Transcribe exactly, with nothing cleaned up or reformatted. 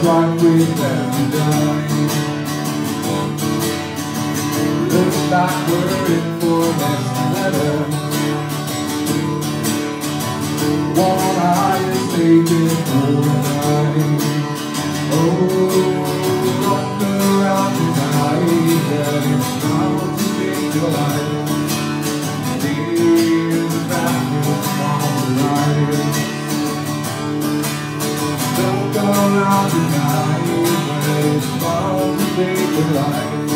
like we've never done. Looks like we're in for next letter. One eye is taken for a night. Oh, look around tonight, and it's bound to make your life. Here's the bathroom on the light. Don't go around tonight, but it's bound to make your life.